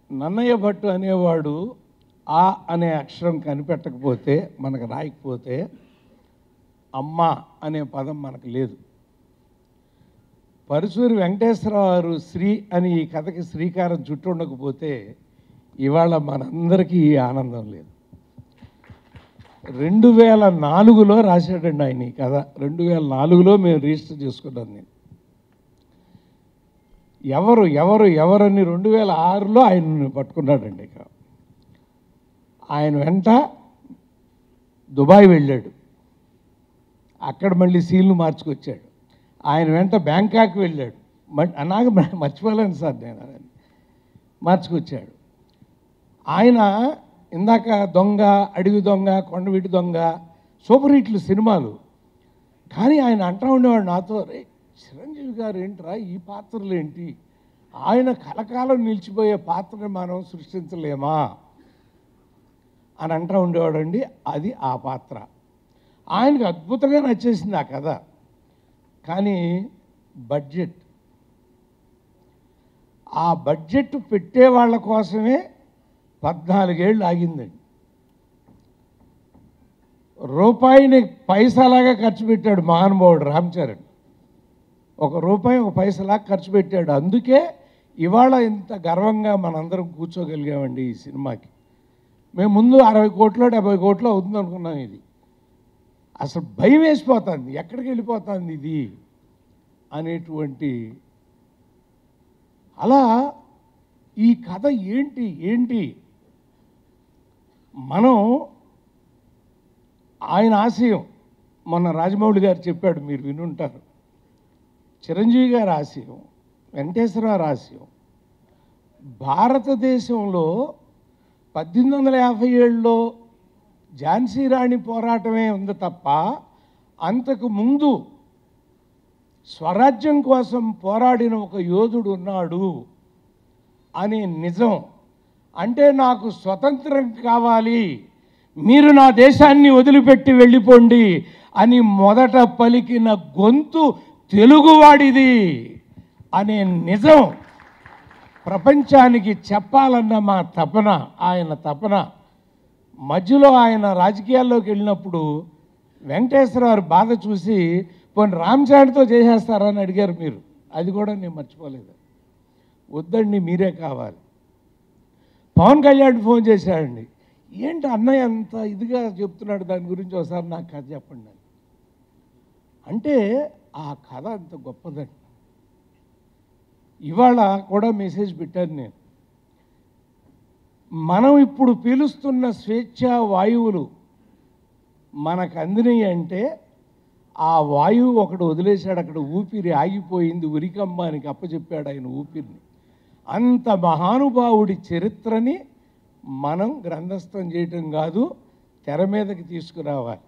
నన్నయ్య భట్టు అనేవాడు ఆ అనే అక్షరం కనిపెట్టకపోతే, మనకు రాయకపోతే అమ్మ అనే పదం మనకు లేదు. పరుచూరి వెంకటేశ్వరరావు గారు శ్రీ అని ఈ కథకి శ్రీకారం చుట్టుండకపోతే ఇవాళ మనందరికీ ఈ ఆనందం లేదు. 2004లో రాశాడండి ఆయన ఈ కథ. 2004లో మేము రిజిస్టర్ చేసుకున్నాం. నేను ఎవరని 2006లో ఆయన పట్టుకున్నాడండి. ఇక ఆయన వెంట దుబాయ్ వెళ్ళాడు, అక్కడ మళ్ళీ సీల్ను మార్చుకొచ్చాడు. ఆయన వెంట బ్యాంకాక్ వెళ్ళాడు, నాకు మర్చిపోలేను సార్ నేను, మార్చుకొచ్చాడు. ఆయన ఇందాక దొంగ, అడవి దొంగ, కొండవీటి దొంగ సూపర్ హిట్లు సినిమాలు. కానీ ఆయన అంటూ ఉండేవాడు నాతో, రే చిరంజీవి గారు ఏంట్రా ఈ పాత్రలు ఏంటి, ఆయన కలకాలం నిలిచిపోయే పాత్రని మనం సృష్టించలేమా అని అంటూ ఉండేవాడండి. అది ఆ పాత్ర ఆయనకు అద్భుతంగా నచ్చేసింది ఆ కథ. కానీ ఆ బడ్జెట్ పెట్టే వాళ్ళ కోసమే 14 ఏళ్ళు ఆగిందండి. రూపాయిని పైసలాగా ఖర్చు పెట్టాడు మహానుభావుడు రామ్ చరణ్. ₹1 ఒక పైసలాగా ఖర్చు పెట్టాడు. అందుకే ఇవాళ ఇంత గర్వంగా మనందరం కూర్చోగలిగామండి ఈ సినిమాకి. మేము ముందు 60 కోట్లు 70 కోట్లు అవుతుంది అనుకున్నాం. ఇది అసలు భయం వేసిపోతుంది, ఎక్కడికి వెళ్ళిపోతుంది ఇది అనేటువంటి. అలా ఈ కథ ఏంటి మనం ఆయన ఆశయం మొన్న రాజమౌళి గారు చెప్పాడు, మీరు వినుంటారు. చిరంజీవి గారి ఆశయం, వెంకటేశ్వరరావు ఆశయం భారతదేశంలో 1857లో ఝాన్సీ రాణి పోరాటమే ఉంది తప్ప అంతకు ముందు స్వరాజ్యం కోసం పోరాడిన ఒక యోధుడు ఉన్నాడు అనే నిజం. అంటే నాకు స్వతంత్రం కావాలి, మీరు నా దేశాన్ని వదిలిపెట్టి వెళ్ళిపోండి అని మొదట పలికిన గొంతు తెలుగువాడిది అనే నిజం ప్రపంచానికి చెప్పాలన్న మా తపన, ఆయన తపన. మధ్యలో ఆయన రాజకీయాల్లోకి వెళ్ళినప్పుడు వెంకటేశ్వరరావు బాధ చూసి పోనీ రామచరణ్తో చేసేస్తారని అడిగారు మీరు. అది కూడా నేను మర్చిపోలేదు. వద్దండి, మీరే కావాలి. పవన్ కళ్యాణ్ ఫోన్ చేశాడండి, ఏంటి అన్నయ్య అంత ఇదిగా చెప్తున్నాడు దాని గురించి, ఒకసారి నాకు కథ చెప్పండి అని. అంటే ఆ కథ అంత గొప్పదండి. ఇవాళ కూడా మెసేజ్ పెట్టాను నేను. మనం ఇప్పుడు పీలుస్తున్న స్వేచ్ఛా వాయువులు మనకు అందినాయి అంటే ఆ వాయువు ఒకడు వదిలేశాడు, అక్కడ ఊపిరి ఆగిపోయింది, ఉరికమ్మానికి అప్పచెప్పాడు ఆయన ఊపిరిని. అంత మహానుభావుడి చరిత్రని మనం గ్రంథస్థం చేయటం కాదు, తెర మీదకి తీసుకురావాలి.